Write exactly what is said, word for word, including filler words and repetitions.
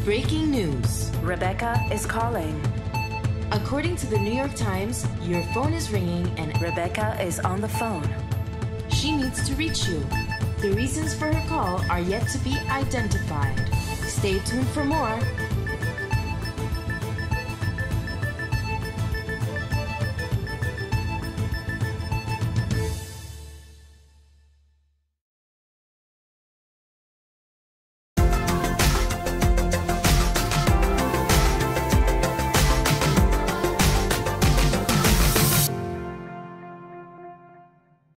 Breaking news. Rebecca is calling. According to the New York Times, your phone is ringing and Rebecca is on the phone. She needs to reach you. The reasons for her call are yet to be identified. Stay tuned for more.